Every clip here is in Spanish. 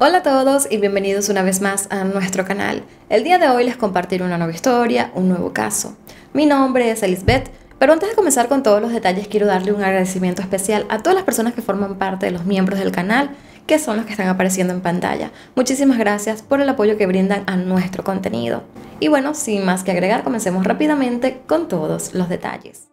Hola a todos y bienvenidos una vez más a nuestro canal. El día de hoy les compartiré una nueva historia, un nuevo caso. Mi nombre es Elizabeth, pero antes de comenzar con todos los detalles quiero darle un agradecimiento especial a todas las personas que forman parte de los miembros del canal, que son los que están apareciendo en pantalla. Muchísimas gracias por el apoyo que brindan a nuestro contenido. Y bueno, sin más que agregar, comencemos rápidamente con todos los detalles.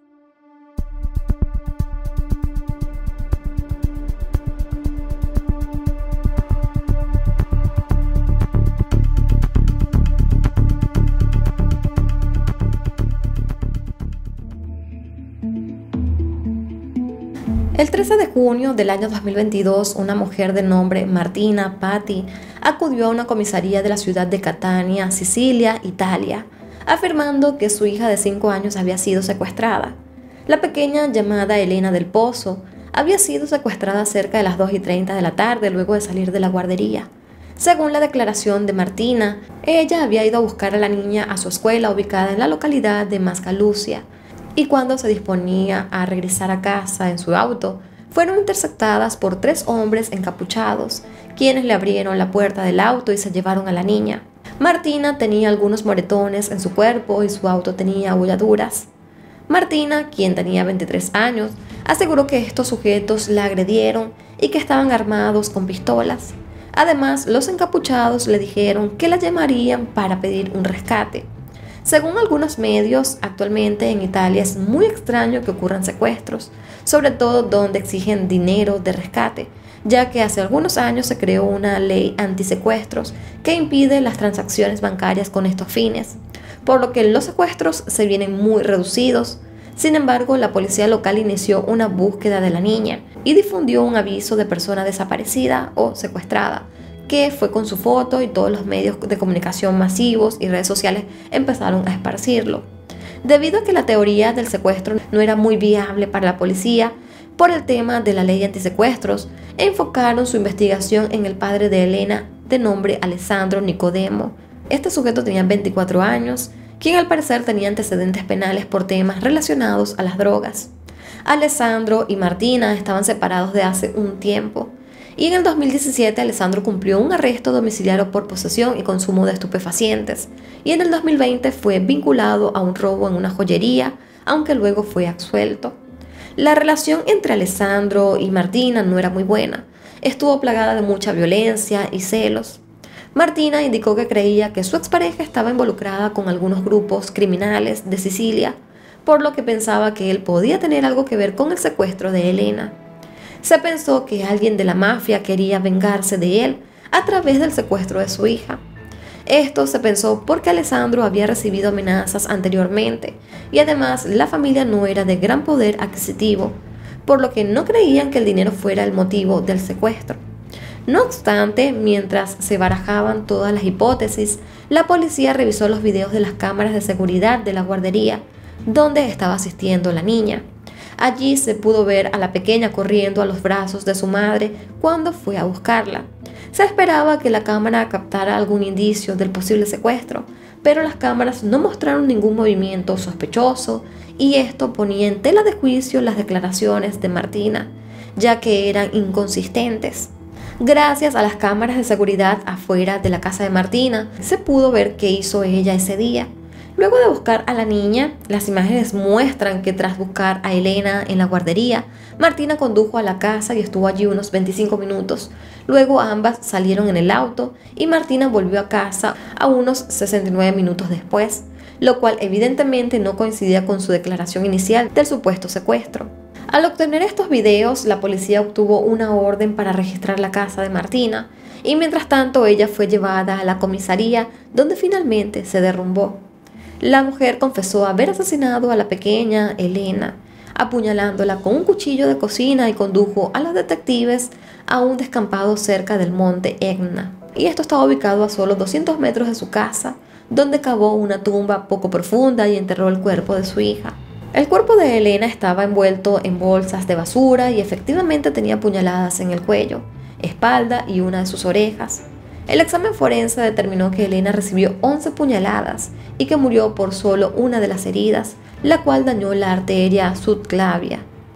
El 13 de junio del año 2022, una mujer de nombre Martina Patti acudió a una comisaría de la ciudad de Catania, Sicilia, Italia, afirmando que su hija de 5 años había sido secuestrada. La pequeña, llamada Elena del Pozo, había sido secuestrada cerca de las 2:30 de la tarde luego de salir de la guardería. Según la declaración de Martina, ella había ido a buscar a la niña a su escuela ubicada en la localidad de Mascalucia, y cuando se disponía a regresar a casa en su auto, fueron interceptadas por 3 hombres encapuchados, quienes le abrieron la puerta del auto y se llevaron a la niña. Martina tenía algunos moretones en su cuerpo y su auto tenía abolladuras. Martina, quien tenía 23 años, aseguró que estos sujetos la agredieron y que estaban armados con pistolas. Además, los encapuchados le dijeron que la llamarían para pedir un rescate. Según algunos medios, actualmente en Italia es muy extraño que ocurran secuestros, sobre todo donde exigen dinero de rescate, ya que hace algunos años se creó una ley antisecuestros que impide las transacciones bancarias con estos fines, por lo que los secuestros se vienen muy reducidos. Sin embargo, la policía local inició una búsqueda de la niña y difundió un aviso de persona desaparecida o secuestrada, que fue con su foto, y todos los medios de comunicación masivos y redes sociales empezaron a esparcirlo. Debido a que la teoría del secuestro no era muy viable para la policía por el tema de la ley antisecuestros, enfocaron su investigación en el padre de Elena, de nombre Alessandro Nicodemo. Este sujeto tenía 24 años, quien al parecer tenía antecedentes penales por temas relacionados a las drogas. Alessandro y Martina estaban separados de hace un tiempo, y en el 2017 Alessandro cumplió un arresto domiciliario por posesión y consumo de estupefacientes, y en el 2020 fue vinculado a un robo en una joyería, aunque luego fue absuelto. La relación entre Alessandro y Martina no era muy buena, estuvo plagada de mucha violencia y celos. Martina indicó que creía que su expareja estaba involucrada con algunos grupos criminales de Sicilia, por lo que pensaba que él podía tener algo que ver con el secuestro de Elena. Se pensó que alguien de la mafia quería vengarse de él a través del secuestro de su hija. Esto se pensó porque Alessandro había recibido amenazas anteriormente y además la familia no era de gran poder adquisitivo, por lo que no creían que el dinero fuera el motivo del secuestro. No obstante, mientras se barajaban todas las hipótesis, la policía revisó los videos de las cámaras de seguridad de la guardería donde estaba asistiendo la niña. Allí se pudo ver a la pequeña corriendo a los brazos de su madre cuando fue a buscarla. Se esperaba que la cámara captara algún indicio del posible secuestro, pero las cámaras no mostraron ningún movimiento sospechoso, y esto ponía en tela de juicio las declaraciones de Martina, ya que eran inconsistentes. Gracias a las cámaras de seguridad afuera de la casa de Martina, se pudo ver qué hizo ella ese día. Luego de buscar a la niña, las imágenes muestran que tras buscar a Elena en la guardería, Martina condujo a la casa y estuvo allí unos 25 minutos. Luego ambas salieron en el auto y Martina volvió a casa a unos 69 minutos después, lo cual evidentemente no coincidía con su declaración inicial del supuesto secuestro. Al obtener estos videos, la policía obtuvo una orden para registrar la casa de Martina, y mientras tanto ella fue llevada a la comisaría, donde finalmente se derrumbó. La mujer confesó haber asesinado a la pequeña Elena, apuñalándola con un cuchillo de cocina, y condujo a los detectives a un descampado cerca del monte Etna. Y esto estaba ubicado a solo 200 metros de su casa, donde cavó una tumba poco profunda y enterró el cuerpo de su hija. El cuerpo de Elena estaba envuelto en bolsas de basura y efectivamente tenía puñaladas en el cuello, espalda y una de sus orejas. El examen forense determinó que Elena recibió 11 puñaladas y que murió por solo una de las heridas, la cual dañó la arteria subclavia.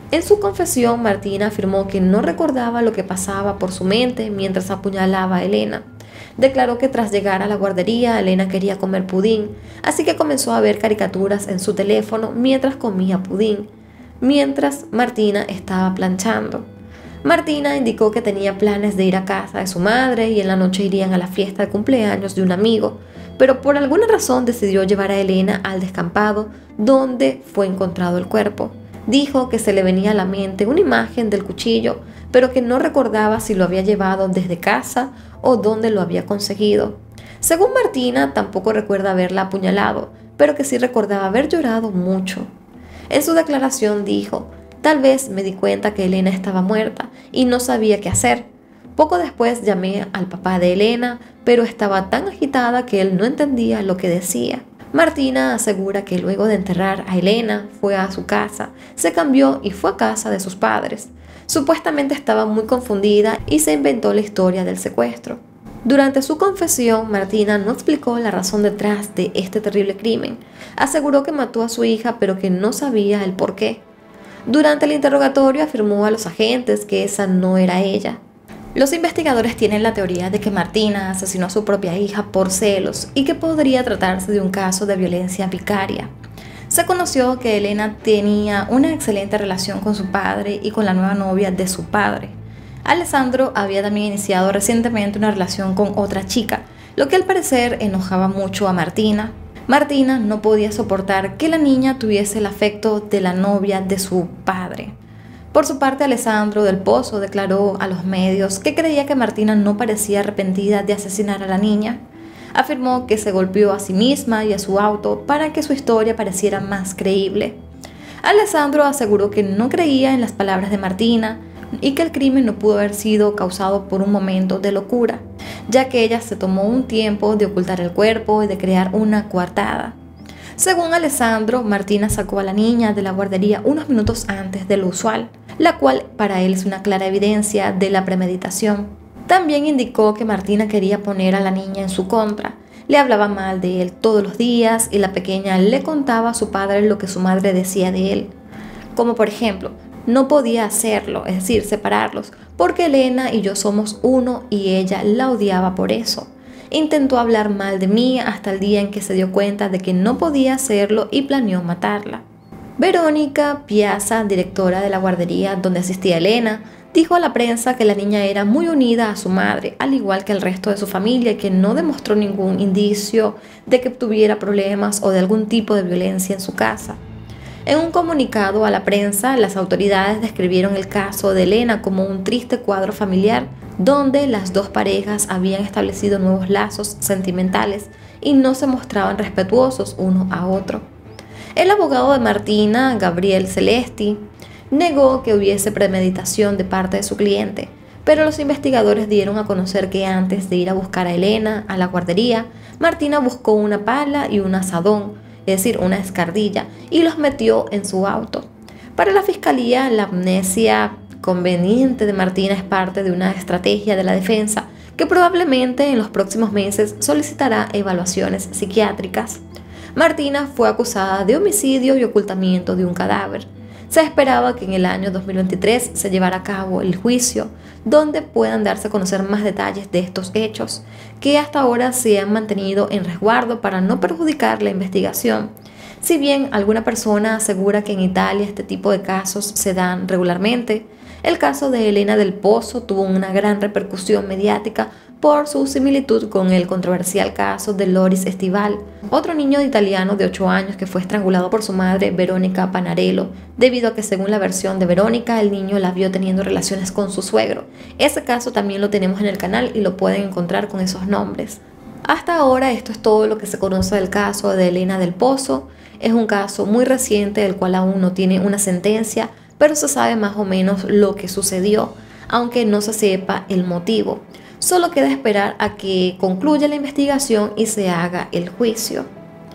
En su confesión, Martina afirmó que no recordaba lo que pasaba por su mente mientras apuñalaba a Elena. Declaró que tras llegar a la guardería, Elena quería comer pudín, así que comenzó a ver caricaturas en su teléfono mientras comía pudín, mientras Martina estaba planchando. Martina indicó que tenía planes de ir a casa de su madre y en la noche irían a la fiesta de cumpleaños de un amigo, pero por alguna razón decidió llevar a Elena al descampado donde fue encontrado el cuerpo. Dijo que se le venía a la mente una imagen del cuchillo, pero que no recordaba si lo había llevado desde casa o dónde lo había conseguido. Según Martina, tampoco recuerda haberla apuñalado, pero que sí recordaba haber llorado mucho. En su declaración dijo: tal vez me di cuenta que Elena estaba muerta y no sabía qué hacer. Poco después llamé al papá de Elena, pero estaba tan agitada que él no entendía lo que decía. Martina asegura que luego de enterrar a Elena fue a su casa, se cambió y fue a casa de sus padres. Supuestamente estaba muy confundida y se inventó la historia del secuestro. Durante su confesión, Martina no explicó la razón detrás de este terrible crimen. Aseguró que mató a su hija, pero que no sabía el por qué. Durante el interrogatorio afirmó a los agentes que esa no era ella. Los investigadores tienen la teoría de que Martina asesinó a su propia hija por celos y que podría tratarse de un caso de violencia vicaria. Se conoció que Elena tenía una excelente relación con su padre y con la nueva novia de su padre. Alessandro había también iniciado recientemente una relación con otra chica, lo que al parecer enojaba mucho a Martina. Martina no podía soportar que la niña tuviese el afecto de la novia de su padre. Por su parte, Alessandro del Pozo declaró a los medios que creía que Martina no parecía arrepentida de asesinar a la niña. Afirmó que se golpeó a sí misma y a su auto para que su historia pareciera más creíble. Alessandro aseguró que no creía en las palabras de Martina y que el crimen no pudo haber sido causado por un momento de locura, ya que ella se tomó un tiempo de ocultar el cuerpo y de crear una coartada. Según Alessandro, Martina sacó a la niña de la guardería unos minutos antes de lo usual, la cual para él es una clara evidencia de la premeditación. También indicó que Martina quería poner a la niña en su contra. Le hablaba mal de él todos los días y la pequeña le contaba a su padre lo que su madre decía de él. Como por ejemplo, no podía hacerlo, es decir, separarlos, porque Elena y yo somos uno y ella la odiaba por eso. Intentó hablar mal de mí hasta el día en que se dio cuenta de que no podía hacerlo y planeó matarla. Verónica Piazza, directora de la guardería donde asistía Elena, dijo a la prensa que la niña era muy unida a su madre, al igual que el resto de su familia, y que no demostró ningún indicio de que tuviera problemas o de algún tipo de violencia en su casa. En un comunicado a la prensa, las autoridades describieron el caso de Elena como un triste cuadro familiar donde las dos parejas habían establecido nuevos lazos sentimentales y no se mostraban respetuosos uno a otro. El abogado de Martina, Gabriel Celesti, negó que hubiese premeditación de parte de su cliente, pero los investigadores dieron a conocer que antes de ir a buscar a Elena a la guardería, Martina buscó una pala y un azadón, es decir, una escardilla, y los metió en su auto. Para la fiscalía, la amnesia conveniente de Martina es parte de una estrategia de la defensa que probablemente en los próximos meses solicitará evaluaciones psiquiátricas. Martina fue acusada de homicidio y ocultamiento de un cadáver. Se esperaba que en el año 2023 se llevara a cabo el juicio, donde puedan darse a conocer más detalles de estos hechos, que hasta ahora se han mantenido en resguardo para no perjudicar la investigación. Si bien alguna persona asegura que en Italia este tipo de casos se dan regularmente, el caso de Elena del Pozo tuvo una gran repercusión mediática por su similitud con el controversial caso de Loris Estival, otro niño italiano de 8 años que fue estrangulado por su madre Verónica Panarello, debido a que según la versión de Verónica, el niño la vio teniendo relaciones con su suegro. Ese caso también lo tenemos en el canal y lo pueden encontrar con esos nombres. Hasta ahora esto es todo lo que se conoce del caso de Elena del Pozo. Es un caso muy reciente del cual aún no tiene una sentencia, pero se sabe más o menos lo que sucedió, aunque no se sepa el motivo. Solo queda esperar a que concluya la investigación y se haga el juicio.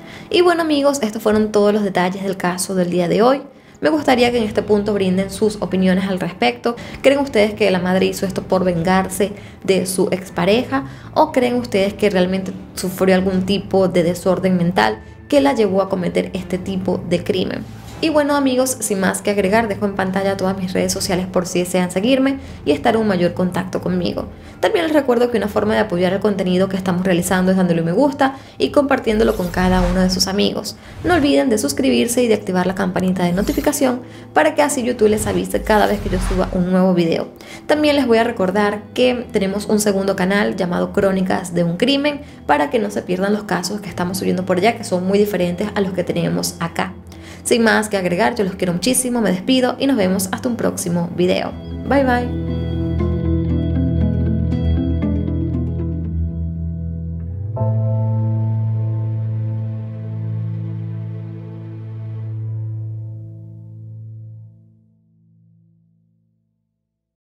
Y bueno amigos, estos fueron todos los detalles del caso del día de hoy. Me gustaría que en este punto brinden sus opiniones al respecto. ¿Creen ustedes que la madre hizo esto por vengarse de su expareja? ¿O creen ustedes que realmente sufrió algún tipo de desorden mental que la llevó a cometer este tipo de crimen? Y bueno amigos, sin más que agregar, dejo en pantalla todas mis redes sociales por si desean seguirme y estar en un mayor contacto conmigo. También les recuerdo que una forma de apoyar el contenido que estamos realizando es dándole un me gusta y compartiéndolo con cada uno de sus amigos. No olviden de suscribirse y de activar la campanita de notificación para que así YouTube les avise cada vez que yo suba un nuevo video. También les voy a recordar que tenemos un segundo canal llamado Crónicas de un Crimen para que no se pierdan los casos que estamos subiendo por allá, que son muy diferentes a los que tenemos acá. Sin más que agregar, yo los quiero muchísimo, me despido y nos vemos hasta un próximo video. Bye bye.